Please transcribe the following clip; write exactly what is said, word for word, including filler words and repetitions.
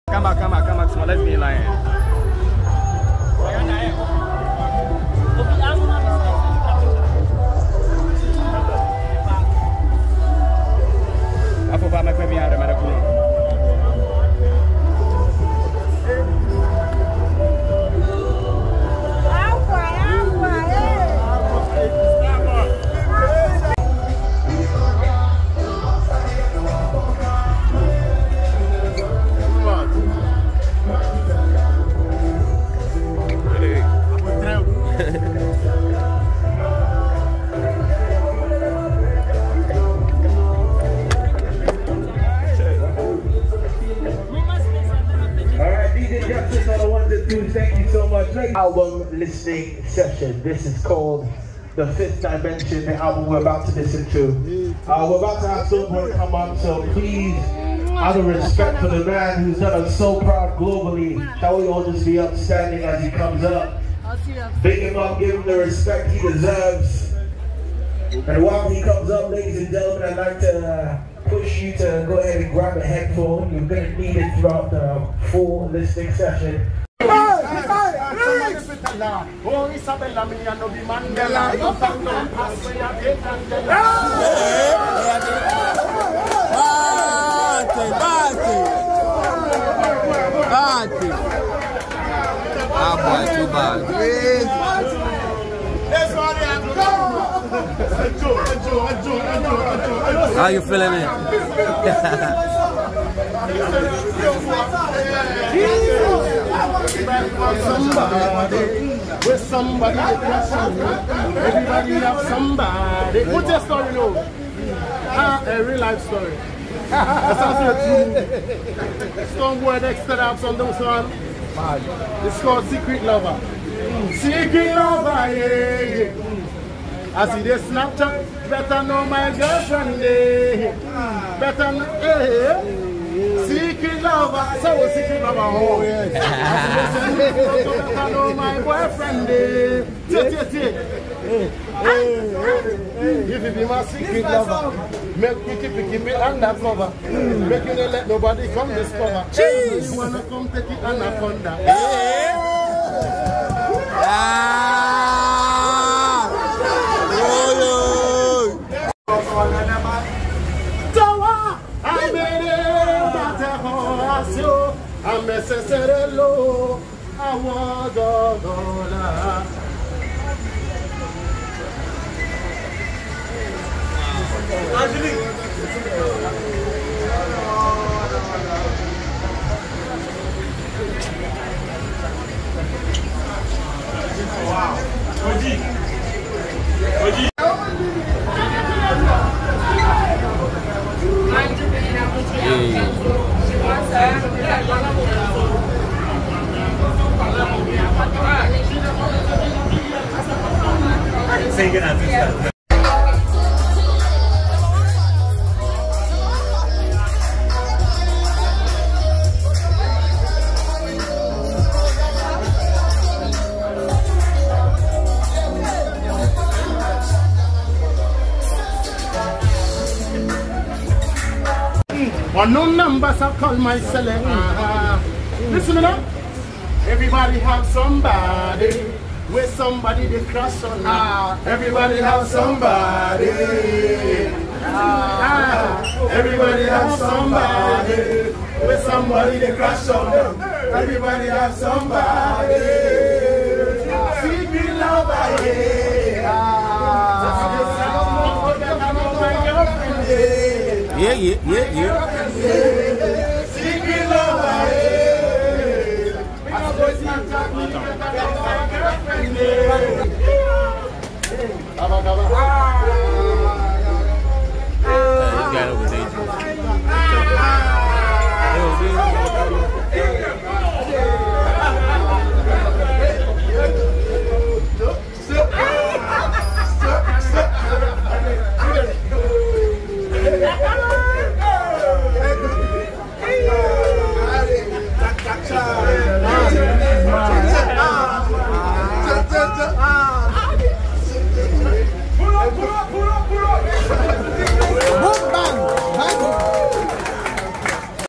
Come back, come back, come back, small. Let's be in line. I forgot my baby had a medical. Thank you so much. Album listening session. This is called The Fifth Dimension, the album we're about to listen to. Uh, we're about to have Stonebwoy come on, so please, out of respect for the man who's done us so proud globally, shall we all just be upstanding as he comes up? Big him up, give him the respect he deserves. And while he comes up, ladies and gentlemen, I'd like to uh, push you to go ahead and grab a headphone. You're going to need it throughout the full listening session. Oh, Isabella, me and no be Mandela. You can't don't pass when you get Mandela. Party, party, party. Ah, boy, too bad. How you feeling it? Somebody, with somebody, everybody have somebody. What's your story, no? Ah, a real life story. That's also true. Stonebwoy Dexter have some those one. It's called Secret Lover. Secret Lover, yeah, yeah. I see this Snapchat, better know my girlfriend, yeah. Better know, yeah. Secret lover, so secret lover, oh yes. I know my boyfriend, eh. If you be my secret lover, make me keep it, keep it undercover. Make you not let nobody come discover. Jeez. You wanna come take it anaconda. I'm necessary low. I want to go. Wow. Oji. Oji. Sing it as it's One no numbers I call my cellar. Uh, listen up. Everybody have somebody. With somebody they crush on. Ah, everybody have somebody. Ah, everybody have somebody. With somebody they crush on. Everybody have somebody. Secret lover, yeah. Ah, yeah, yeah, yeah, yeah.